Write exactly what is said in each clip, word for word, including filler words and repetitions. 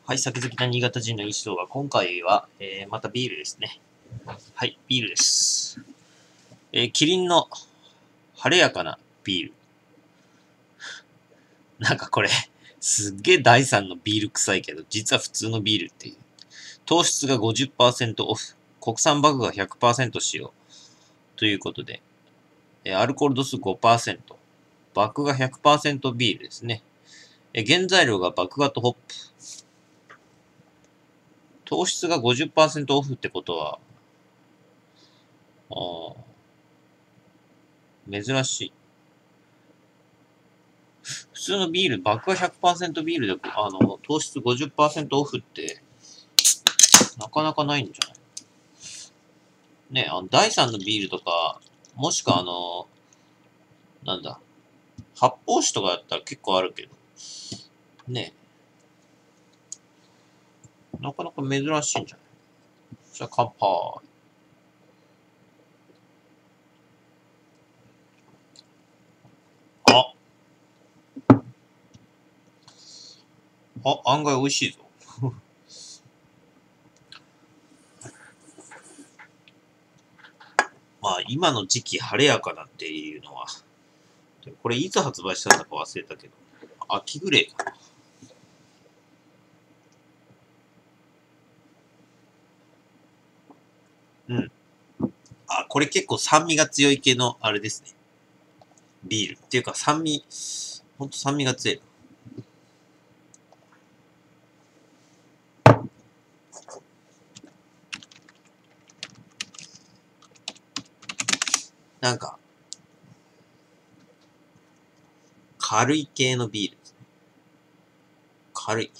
はい、酒好きな新潟人の一同が、今回は、えー、またビールですね。はい、ビールです。えー、キリンの晴れやかなビール。なんかこれ、すっげえ第三のビール臭いけど、実は普通のビールっていう。糖質が ごじゅっパーセント オフ。国産麦芽 ひゃくパーセント 使用。ということで、えー、アルコール度数 ごパーセント。麦芽 ひゃくパーセント ビールですね。えー、原材料が麦芽とホップ。糖質が ごじゅっパーセント オフってことは、あ珍しい。普通のビール、麦芽 ひゃくパーセント ビールで、あの、糖質 ごじゅっパーセント オフって、なかなかないんじゃないね、あの、第三のビールとか、もしくはあの、なんだ、発泡酒とかだったら結構あるけど、ね、なかなか珍しいんじゃないじゃあ乾杯。あ、あ、案外美味しいぞ。まあ、今の時期晴れやかなっていうのは、これいつ発売したんだか忘れたけど、秋ぐらいかな。うん。あ、これ結構酸味が強い系のあれですね。ビール。っていうか酸味、ほんと酸味が強い。なんか、軽い系のビールですね。軽い。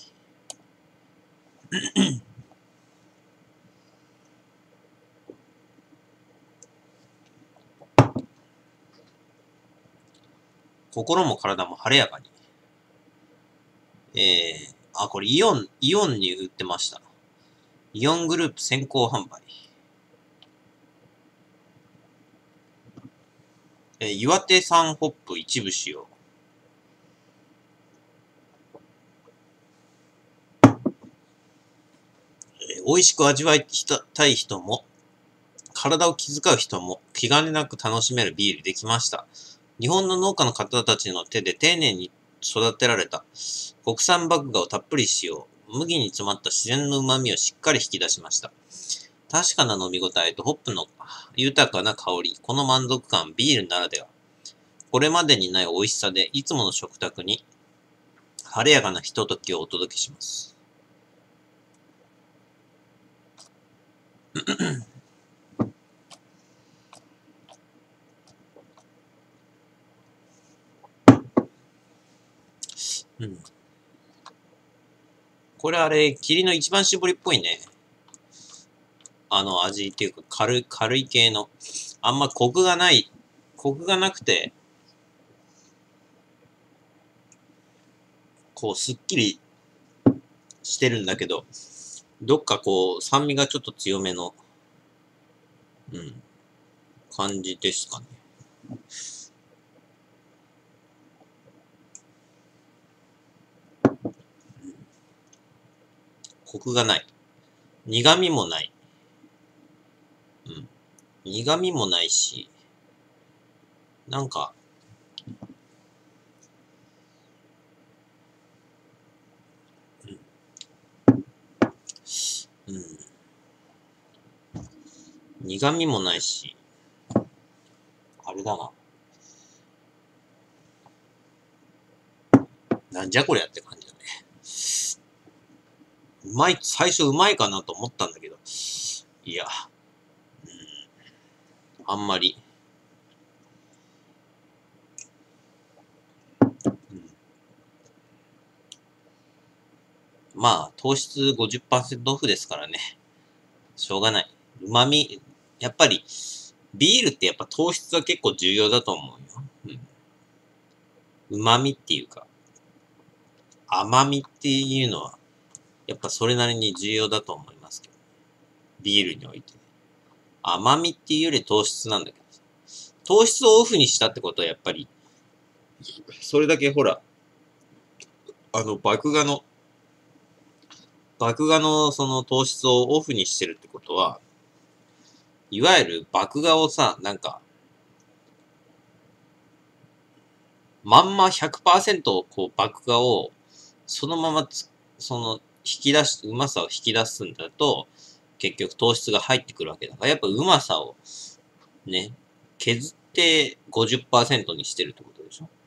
心も体も晴れやかに。えー、あ、これイオン、イオンに売ってました。イオングループ先行販売。えー、岩手産ホップ一部使用。えー、美味しく味わいたい人も、体を気遣う人も気兼ねなく楽しめるビールできました。日本の農家の方たちの手で丁寧に育てられた国産麦芽をたっぷり使用。麦に詰まった自然の旨味をしっかり引き出しました。確かな飲み応えとホップの豊かな香り、この満足感、ビールならでは。これまでにない美味しさで、いつもの食卓に晴れやかなひとときをお届けします。うん。これあれ、霧の一番搾りっぽいね。あの味っていうか、軽い、軽い系の。あんまコクがない、コクがなくて、こう、すっきりしてるんだけど、どっかこう、酸味がちょっと強めの、うん、感じですかね。コクがない。苦味もない。うん。苦味もないし、なんか、うん。うん。苦味もないし、あれだな。なんじゃこりゃって感じだね。うまい、最初うまいかなと思ったんだけど、いや、うん、あんまり。うん、まあ、糖質 ごじゅっパーセント オフですからね。しょうがない。旨味、やっぱり、ビールってやっぱ糖質は結構重要だと思うよ。うん。旨味っていうか、甘みっていうのは、やっぱそれなりに重要だと思いますけど。ビールにおいて。甘みっていうより糖質なんだけど。糖質をオフにしたってことはやっぱり、それだけほら、あの、麦芽の麦芽のその糖質をオフにしてるってことは、いわゆる麦芽をさ、なんか、まんま ひゃくパーセント こう麦芽をそのままつ、その引き出し、うまさを引き出すんだと、結局糖質が入ってくるわけだから、やっぱうまさをね、削って ごじゅっパーセント にしてるってことでしょ。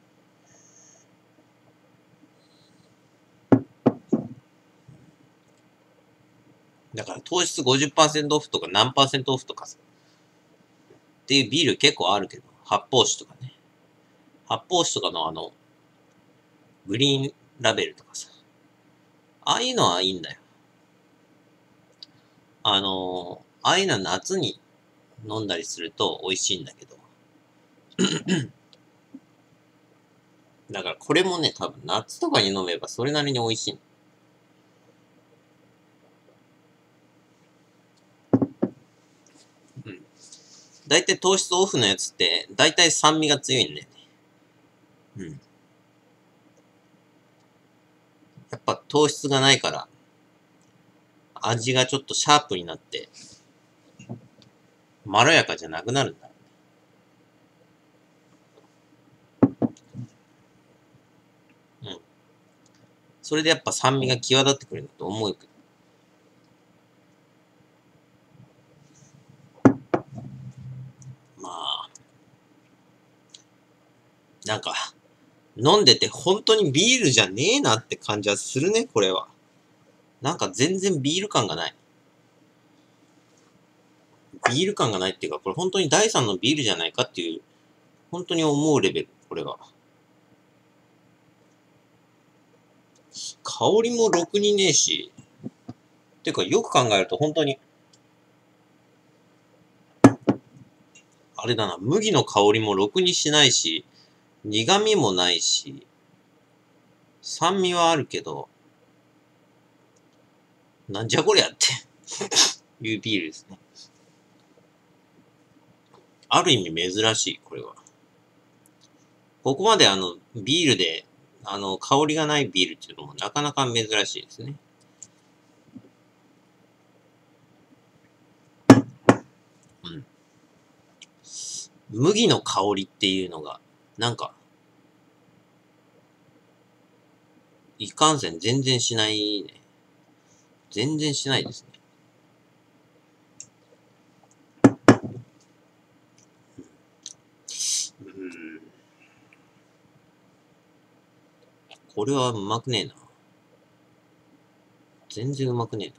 だから糖質 ごじゅっパーセント オフとか何パーセントオフとかさ、っていうビール結構あるけど、発泡酒とかね。発泡酒とかのあの、グリーンラベルとかさ。ああいうのはいいんだよ。あのー、ああいうのは夏に飲んだりすると美味しいんだけど。だからこれもね、多分夏とかに飲めばそれなりに美味しい。うん。だいたい糖質オフのやつって、だいたい酸味が強いんだよね。うん。やっぱ糖質がないから、味がちょっとシャープになって、まろやかじゃなくなるんだ。うん。それでやっぱ酸味が際立ってくるんだと思うけど。まあ、なんか、飲んでて本当にビールじゃねえなって感じはするね、これは。なんか全然ビール感がない。ビール感がないっていうか、これ本当に第三のビールじゃないかっていう、本当に思うレベル、これは。香りもろくにねえし、てかよく考えると本当に、あれだな、麦の香りもろくにしないし、苦味もないし、酸味はあるけど、なんじゃこりゃっていうビールですね。ある意味珍しい、これは。ここまであの、ビールで、あの、香りがないビールっていうのもなかなか珍しいですね。うん。麦の香りっていうのが、なんか、いかんせん全然しないね。全然しないですね。うん。これはうまくねえな。全然うまくねえな。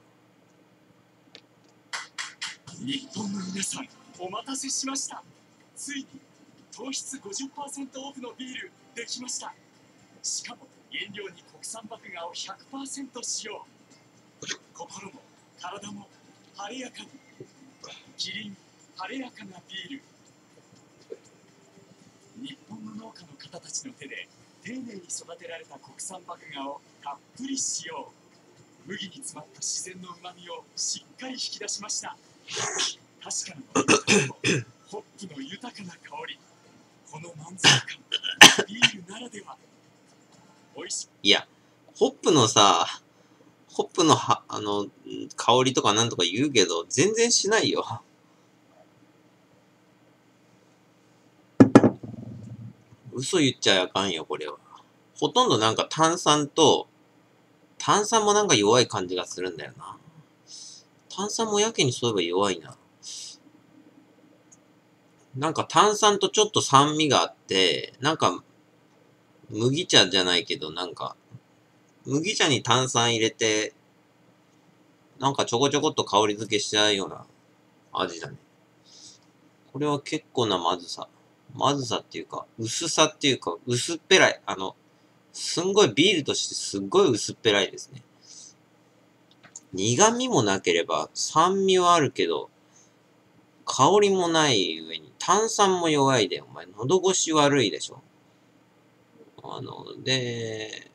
日本の皆さん、お待たせしました。ついに糖質 ごじゅっパーセント オフのビールできました。しかも原料に国産麦芽を ひゃくパーセント 使用。心も体も晴れやかに。キリン晴れやかなビール。日本の農家の方たちの手で丁寧に育てられた国産麦芽をたっぷり使用。麦に詰まった自然の旨味をしっかり引き出しました。確かな飲み方とホップの豊かな香り。この満足感、ビールならでは。美味しい。 いや、ホップのさ、ホップのは、あの、香りとかなんとか言うけど、全然しないよ。嘘言っちゃあかんよ、これは。ほとんどなんか炭酸と、炭酸もなんか弱い感じがするんだよな。炭酸もやけにそういえば弱いな。なんか炭酸とちょっと酸味があって、なんか、麦茶じゃないけど、なんか、麦茶に炭酸入れて、なんかちょこちょこっと香り付けしちゃうような味だね。これは結構なまずさ。まずさっていうか、薄さっていうか、薄っぺらい。あの、すんごいビールとしてすっごい薄っぺらいですね。苦味もなければ、酸味はあるけど、香りもない上に、炭酸も弱いで、お前、喉越し悪いでしょ。あの、で、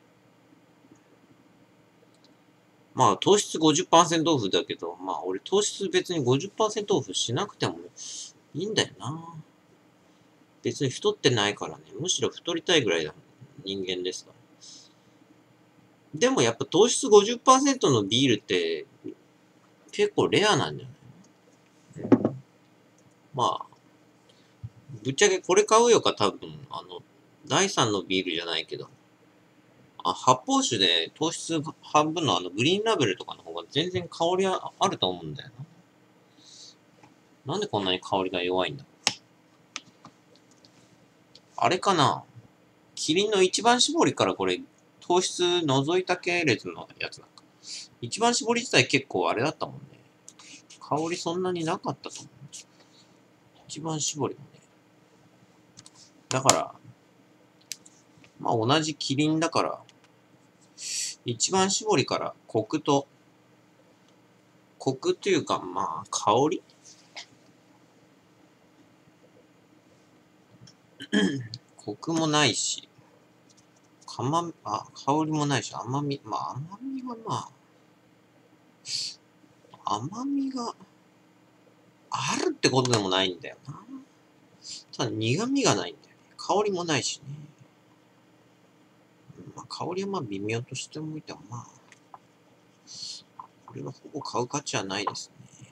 まあ、糖質 ごじゅっパーセント オフだけど、まあ、俺糖質別に ごじゅっパーセント オフしなくてもいいんだよな。別に太ってないからね。むしろ太りたいぐらいな人間ですから。 でもやっぱ糖質 ごじゅっパーセント のビールって結構レアなんじゃない？まあ、ぶっちゃけこれ買うよか多分、あの、だいさんのビールじゃないけど、あ、発泡酒で糖質半分のあのグリーンラベルとかの方が全然香りはあると思うんだよな。なんでこんなに香りが弱いんだ？あれかな？キリンの一番搾りからこれ糖質除いた系列のやつなんか。一番搾り自体結構あれだったもんね。香りそんなになかったと思う。一番搾りもね。だから、まあ同じキリンだから、一番搾りからコクと、コクというか、まあ香りコクもないし、かま、あ、香りもないし、甘み、まあ甘みはまあ、甘みがあるってことでもないんだよな。ただ苦味がないんだよね。香りもないしね。まあ、香りはまあ微妙としてもいてもまあ、これはほぼ買う価値はないですね。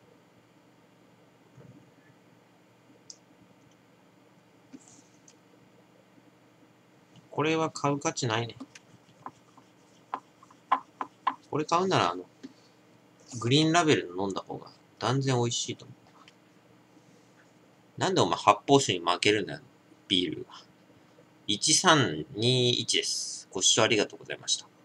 これは買う価値ないね。これ買うならあの、グリーンラベルの飲んだ方が断然美味しいと思う。なんでお前発泡酒に負けるんだよ、ビールが。いちさんにいちです。ご視聴ありがとうございました。